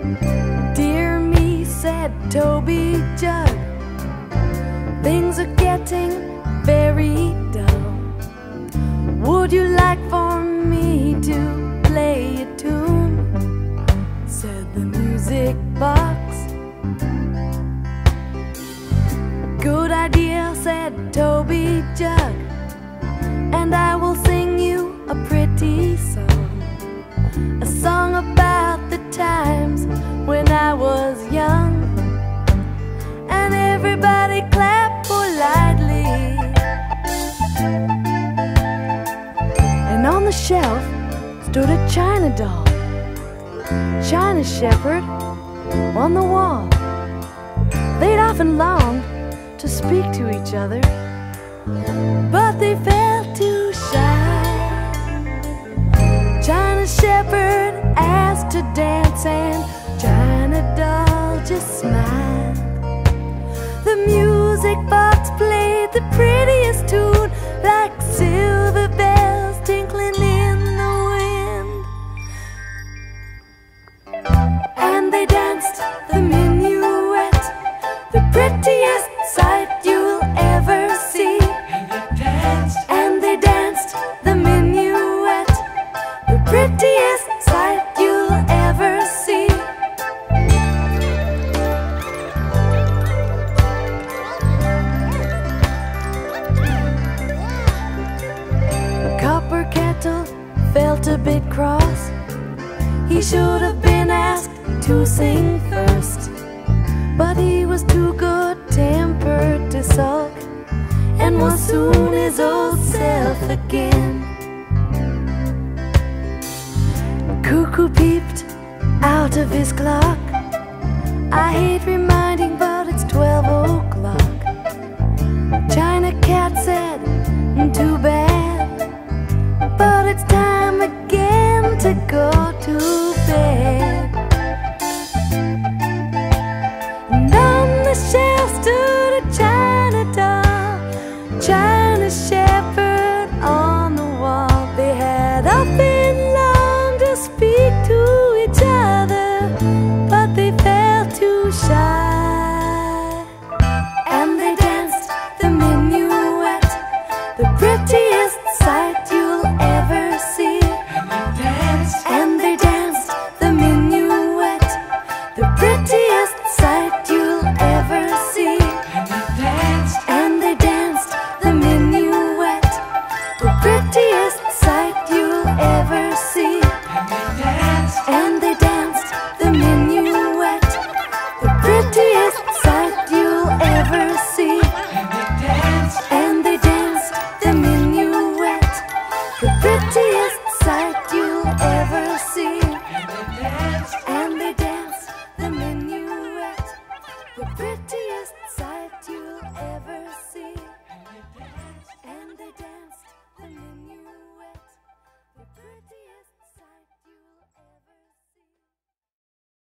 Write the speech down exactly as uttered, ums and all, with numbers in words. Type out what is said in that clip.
Dear me, said Toby Jug, things are getting very dull. Would you like for me to play a tune? Said the music box. Good idea, said Toby Jug, and I will sing you a pretty song, a song about the times when I was young. And everybody clapped politely, and on the shelf stood a china doll, china shepherd on the wall. They'd often longed to speak to each other, but they felt too shy. China shepherd asked to dance, and china doll just smiled. The music box played the prettiest tune, like silver bells tinkling in the wind. And they danced the minuet, the prettiest sight you'll ever see. And they danced the minuet, the prettiest sight you'll ever see. Copper Kettle felt a bit cross. He should have been asked to sing first, but he was too good-tempered to sulk, and was soon his old self again. Cuckoo peeped out of his clock. I hate reminding, but it's twelve o'clock. China Cat said, too bad, but it's time again to go to bed. And on the shelf stood a china doll, china shepherd on the wall. They had often longed to speak to each other, but they felt too shy. And they danced the minuet, the prettiest sight you'll ever see. And they danced the minuet, the prettiest sight you'll ever see. And they danced the minuet, the prettiest sight you'll ever see. And they danced the minuet, the prettiest sight you'll ever see. And they danced the minuet, the prettiest sight you'll ever see. And they danced the minuet, the prettiest